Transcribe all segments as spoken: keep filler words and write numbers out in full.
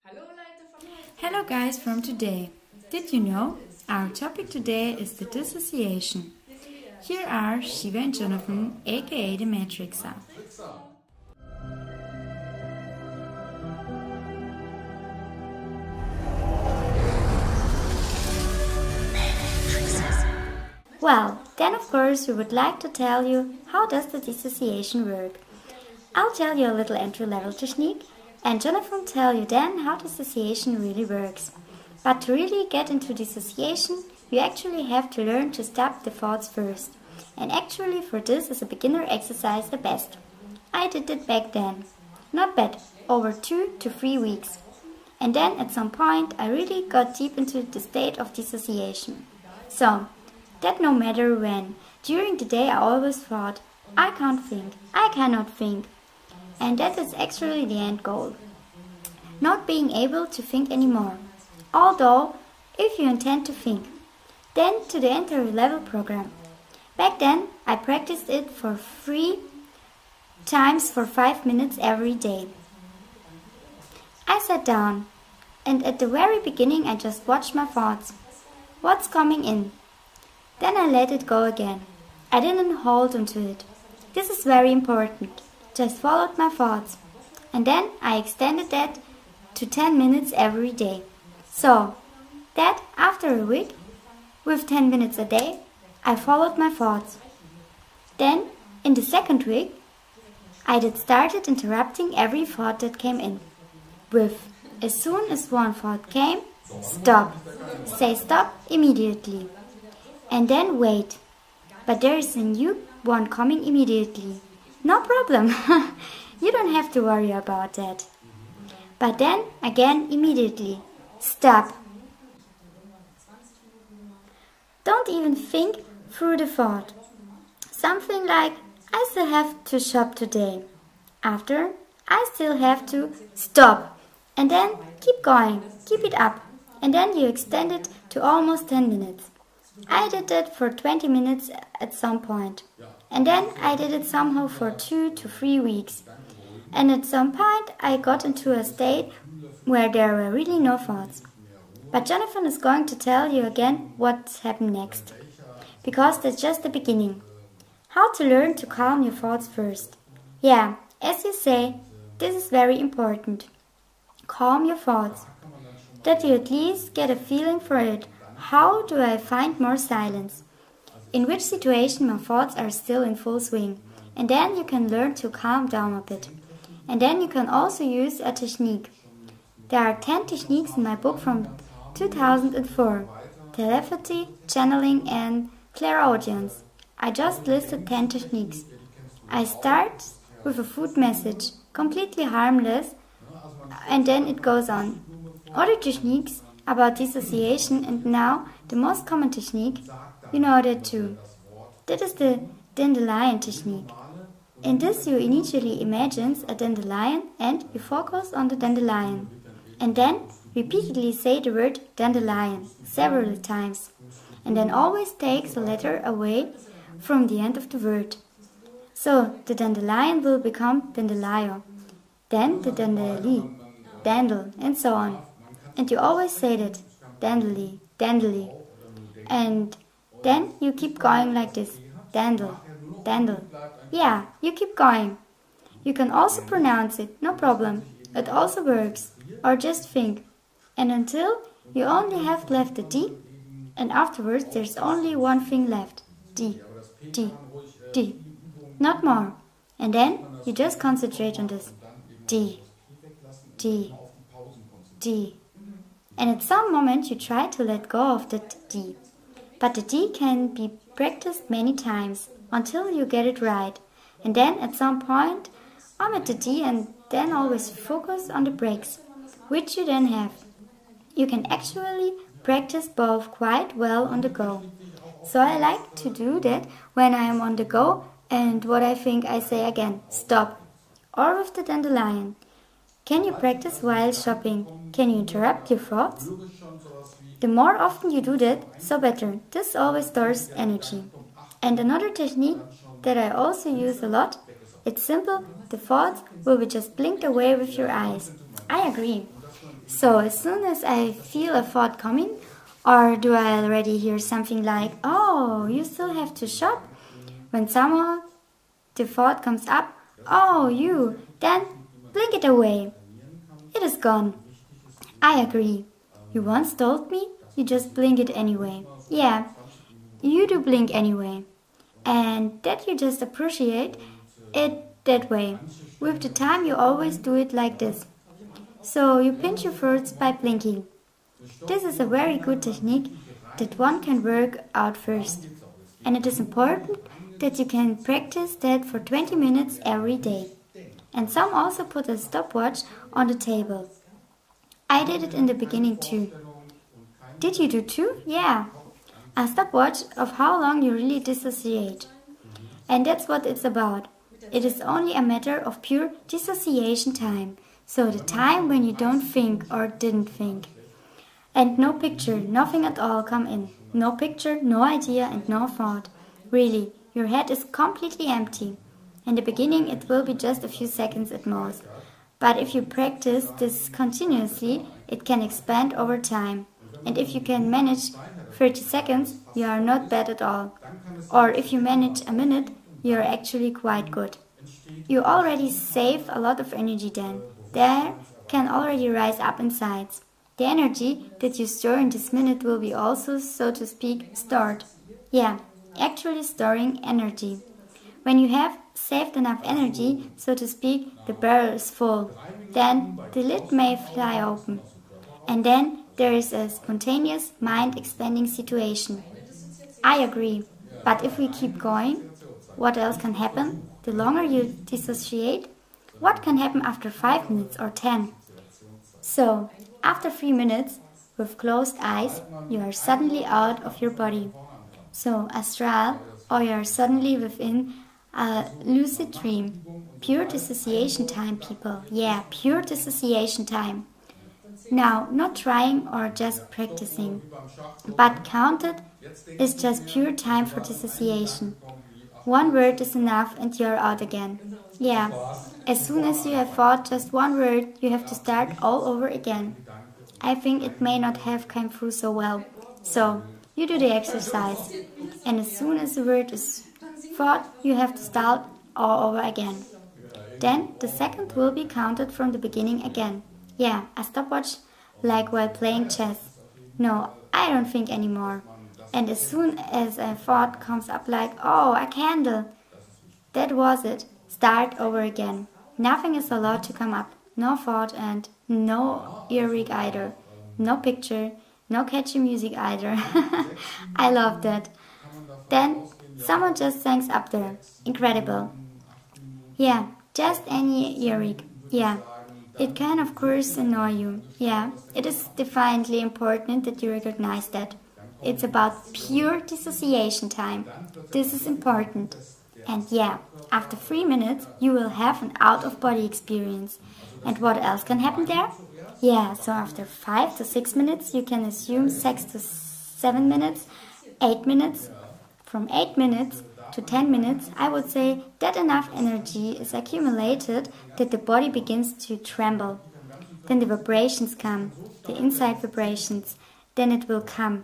Hello guys from today. Did you know? Our topic today is the dissociation. Here are Shiva and Jonathan, aka the Matrixer. Well, then of course we would like to tell you how does the dissociation work. I'll tell you a little entry-level technique, and Jonathan will tell you then how dissociation really works. But to really get into dissociation, you actually have to learn to stop the thoughts first. And actually for this is a beginner exercise the best. I did it back then. Not bad, over two to three weeks. And then at some point I really got deep into the state of dissociation. So, that no matter when, during the day I always thought, I can't think, I cannot think. And that is actually the end goal. Not being able to think anymore. Although, if you intend to think, then to the entry level program. Back then, I practiced it for three times for five minutes every day. I sat down, and at the very beginning I just watched my thoughts. What's coming in? Then I let it go again. I didn't hold onto it. This is very important. Just followed my thoughts. And then I extended that to ten minutes every day. So, that after a week, with ten minutes a day, I followed my thoughts. Then, in the second week, I did started interrupting every thought that came in. With, as soon as one thought came, stop. Say stop immediately. And then wait. But there is a new one coming immediately. No problem. You don't have to worry about that. But then, again, immediately. Stop. Don't even think through the thought. Something like, I still have to shop today. After, I still have to stop. And then keep going, keep it up. And then you extend it to almost ten minutes. I did that for twenty minutes at some point. And then I did it somehow for two to three weeks. And at some point I got into a state where there were really no thoughts. But Jonathan is going to tell you again what's happened next. Because that's just the beginning. How to learn to calm your thoughts first. Yeah, as you say, this is very important. Calm your thoughts. That you at least get a feeling for it. How do I find more silence? In which situation my thoughts are still in full swing. And then you can learn to calm down a bit. And then you can also use a technique. There are ten techniques in my book from two thousand four. Telepathy, channeling and clairaudience. I just listed ten techniques. I start with a food message, completely harmless, and then it goes on. Other techniques about dissociation, and now the most common technique, you know that too. That is the dandelion technique. In this you initially imagine a dandelion and you focus on the dandelion. And then repeatedly say the word dandelion several times. And then always takes a letter away from the end of the word. So the dandelion will become dandelion. Then the dandeli, dandel, and so on. And you always say that, dandeli, dandeli. And then you keep going like this, dandel, dandel. Yeah, you keep going. You can also pronounce it, no problem. It also works. Or just think. And until you only have left the D, and afterwards there's only one thing left. D, D, D. Not more. And then you just concentrate on this. D, D, D. And at some moment you try to let go of that D. But the D can be practiced many times until you get it right. And then at some point I'm at the D and then always focus on the breaks, which you then have. You can actually practice both quite well on the go. So I like to do that when I am on the go and what I think I say again, stop. Or with the dandelion. Can you practice while shopping? Can you interrupt your thoughts? The more often you do that, so better. This always stores energy. And another technique that I also use a lot, it's simple, the thoughts will be just blinked away with your eyes. I agree. So as soon as I feel a thought coming, or do I already hear something like, oh, you still have to shop? When somehow the thought comes up, oh, you, then blink it away. It is gone. I agree. You once told me you just blink it anyway. Yeah, you do blink anyway. And that you just appreciate it that way. With the time you always do it like this. So you pinch your thoughts by blinking. This is a very good technique that one can work out first. And it is important that you can practice that for twenty minutes every day. And some also put a stopwatch on the table. I did it in the beginning too. Did you do too? Yeah. A stopwatch of how long you really dissociate. And that's what it's about. It is only a matter of pure dissociation time. So the time when you don't think or didn't think. And no picture, nothing at all come in. No picture, no idea and no thought. Really, your head is completely empty. In the beginning it will be just a few seconds at most. But if you practice this continuously, it can expand over time. And if you can manage thirty seconds, you are not bad at all. Or if you manage a minute, you are actually quite good. You already save a lot of energy then. There can already rise up inside. The energy that you store in this minute will be also, so to speak, stored. Yeah, actually storing energy. When you have saved enough energy, so to speak, the barrel is full. Then the lid may fly open. And then there is a spontaneous, mind-expanding situation. I agree. But if we keep going, what else can happen? The longer you dissociate, what can happen after five minutes or ten? So, after three minutes, with closed eyes, you are suddenly out of your body. So, astral, or you are suddenly within a lucid dream. Pure dissociation time, people. Yeah, pure dissociation time. Now, not trying or just practicing, but counted is just pure time for dissociation. One word is enough and you're out again. Yeah, as soon as you have thought just one word, you have to start all over again. I think it may not have come through so well. So, you do the exercise. And as soon as the word is thought, you have to start all over again. Then the second will be counted from the beginning again. Yeah, a stopwatch like while playing chess. No, I don't think anymore. And as soon as a thought comes up like, oh, a candle, that was it. Start over again. Nothing is allowed to come up. No thought and no earwig either. No picture, no catchy music either. I love that. Then someone just sings up there. Incredible. Yeah, just any earwig. Yeah. It can of course annoy you. Yeah, it is defiantly important that you recognize that. It's about pure dissociation time. This is important. And yeah, after three minutes you will have an out-of-body experience. And what else can happen there? Yeah, so after five to six minutes you can assume six to seven minutes, eight minutes. From eight minutes to ten minutes, I would say that enough energy is accumulated that the body begins to tremble. Then the vibrations come, the inside vibrations, then it will come.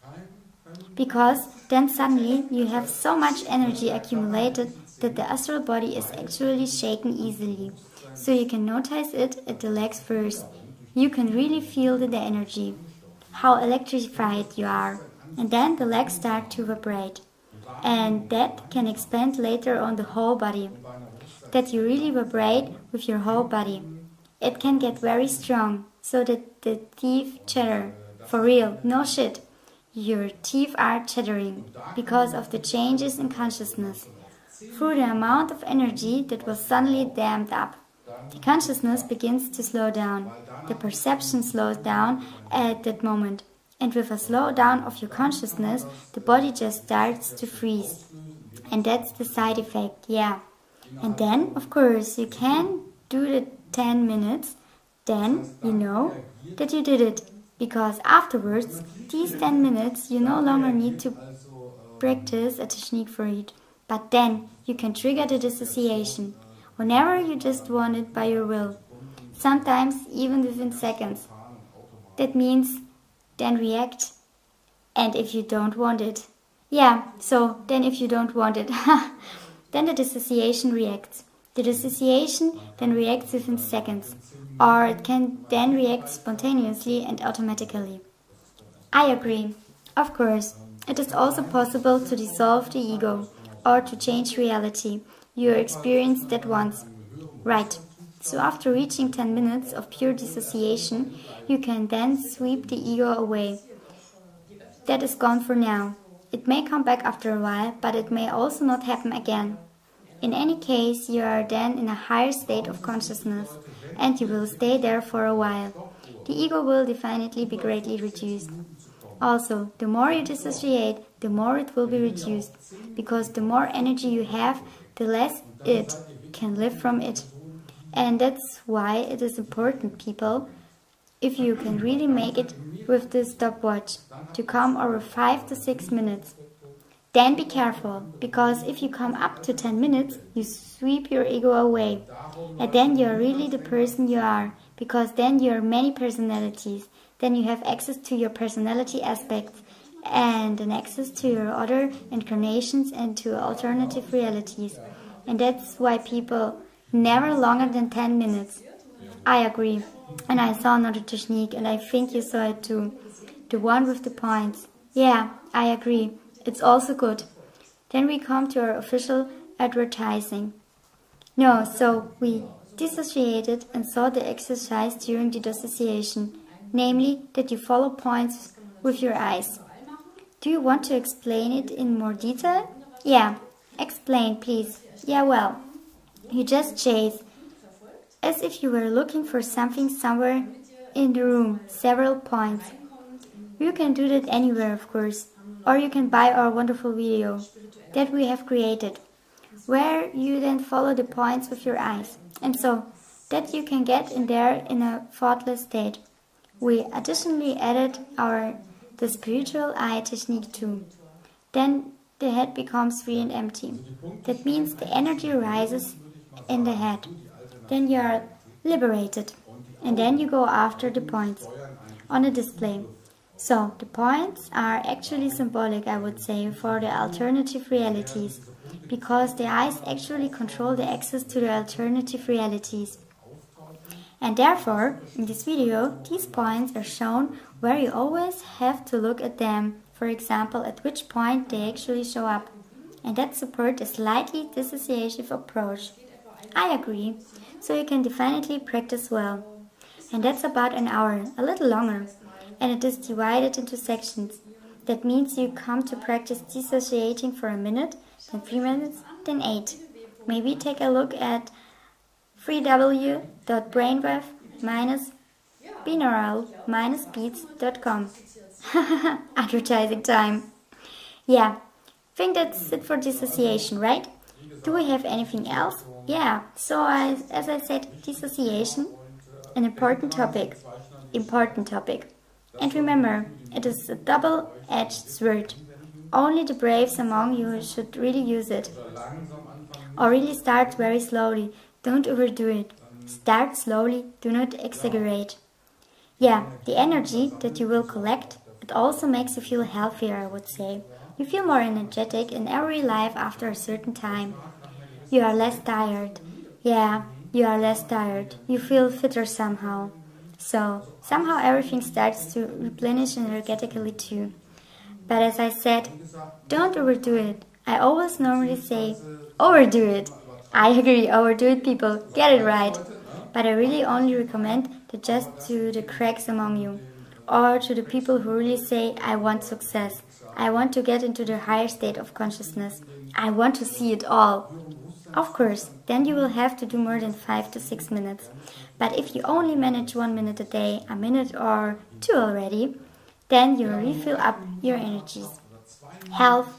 Because then suddenly you have so much energy accumulated that the astral body is actually shaken easily. So you can notice it at the legs first. You can really feel the energy, how electrified you are. And then the legs start to vibrate. And that can expand later on the whole body. That you really vibrate with your whole body. It can get very strong, so that the teeth chatter. For real, no shit. Your teeth are chattering because of the changes in consciousness. Through the amount of energy that was suddenly dammed up. The consciousness begins to slow down. The perception slows down at that moment. And with a slowdown of your consciousness, the body just starts to freeze. And that's the side effect, yeah. And then, of course, you can do the ten minutes. Then you know that you did it. Because afterwards, these ten minutes, you no longer need to practice a technique for it. But then you can trigger the dissociation whenever you just want it by your will. Sometimes even within seconds. that means then react. And if you don't want it, yeah, so then if you don't want it, then the dissociation reacts. The dissociation then reacts within seconds, or it can then react spontaneously and automatically. I agree. Of course, it is also possible to dissolve the ego, or to change reality. You experienced that once. Right. So after reaching ten minutes of pure dissociation, you can then sweep the ego away. That is gone for now. It may come back after a while, but it may also not happen again. In any case, you are then in a higher state of consciousness, and you will stay there for a while. The ego will definitely be greatly reduced. Also, the more you dissociate, the more it will be reduced, because the more energy you have, the less it can live from it. And that's why it is important, people, if you can really make it with this stopwatch, to come over five to six minutes. Then be careful, because if you come up to ten minutes, you sweep your ego away. And then you are really the person you are, because then you are many personalities. Then you have access to your personality aspects and an access to your other incarnations and to alternative realities. And that's why people never longer than ten minutes. I agree. And I saw another technique, and I think you saw it too. The one with the points. Yeah, I agree. It's also good. Then we come to our official advertising. No, so we dissociated and saw the exercise during the dissociation, namely that you follow points with your eyes. Do you want to explain it in more detail? Yeah, explain please. Yeah, well, you just chase, as if you were looking for something somewhere in the room, several points. You can do that anywhere, of course, or you can buy our wonderful video that we have created, where you then follow the points with your eyes, and so that you can get in there in a thoughtless state. We additionally added our the spiritual eye technique too. Then the head becomes free and empty. That means the energy rises in the head. Then you are liberated, and then you go after the points on the display. So the points are actually symbolic, I would say, for the alternative realities, because the eyes actually control the access to the alternative realities. And therefore, in this video, these points are shown where you always have to look at them, for example, at which point they actually show up. And that supports a slightly dissociative approach. I agree, so you can definitely practice well. And that's about an hour, a little longer. And it is divided into sections. That means you come to practice dissociating for a minute, then three minutes, then eight. Maybe take a look at w w w dot brainwave dash binaural dash beats dot com. Advertising time. Yeah, think that's it for dissociation, right? Do we have anything else? Yeah, so I, as I said, dissociation, an important topic. Important topic. And remember, it is a double-edged sword. Only the braves among you should really use it. Or really start very slowly. Don't overdo it. Start slowly, do not exaggerate. Yeah, the energy that you will collect, it also makes you feel healthier, I would say. You feel more energetic in every life after a certain time. You are less tired. Yeah, you are less tired. You feel fitter somehow. So, somehow everything starts to replenish energetically too. But as I said, don't overdo it. I always normally say, overdo it. I agree, overdo it, people. Get it right. But I really only recommend that just to the cracks among you. Or to the people who really say, I want success. I want to get into the higher state of consciousness. I want to see it all. Of course, then you will have to do more than five to six minutes. But if you only manage one minute a day, a minute or two already, then you will refill up your energies. Health,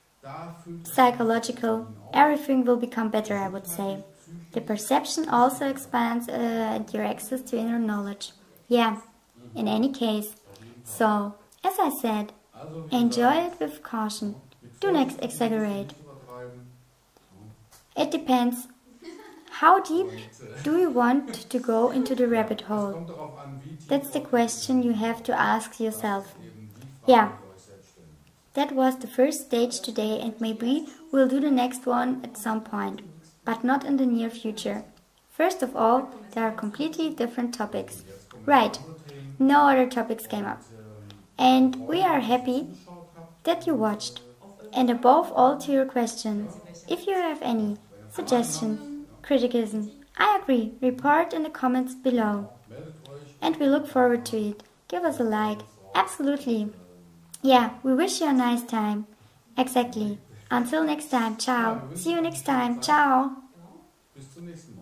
psychological, everything will become better, I would say. The perception also expands uh, and your access to inner knowledge. Yeah, in any case. So, as I said, enjoy it with caution. Do not exaggerate. It depends How deep do you want to go into the rabbit hole? That's the question you have to ask yourself. Yeah, that was the first stage today, and maybe we'll do the next one at some point, but not in the near future. First of all, there are completely different topics. Right, no other topics came up. And we are happy that you watched. And above all, to your questions, if you have any suggestion, criticism, I agree, report in the comments below. And we look forward to it. Give us a like. Absolutely. Yeah, we wish you a nice time. Exactly. Until next time. Ciao. See you next time. Ciao. Bis zum nächsten Mal.